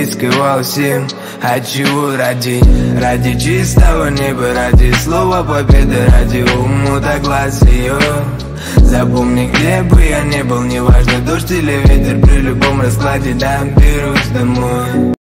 рисковал всем. А чего ради? Ради чистого неба, ради слова победы, ради умута глаз ее. Запомни, где бы я не был, неважно, дождь или ветер, при любом раскладе доберусь домой.